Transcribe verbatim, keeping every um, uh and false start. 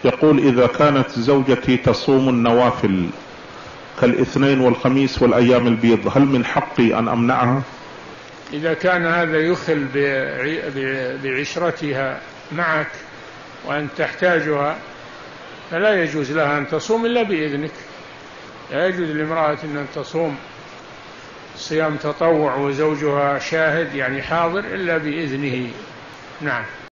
يقول: إذا كانت زوجتي تصوم النوافل كالاثنين والخميس والأيام البيض، هل من حقي أن أمنعها؟ إذا كان هذا يخل بعشرتها معك وأن تحتاجها فلا يجوز لها أن تصوم إلا بإذنك. لا يجوز لامرأة أن تصوم صيام تطوع وزوجها شاهد يعني حاضر إلا بإذنه. نعم.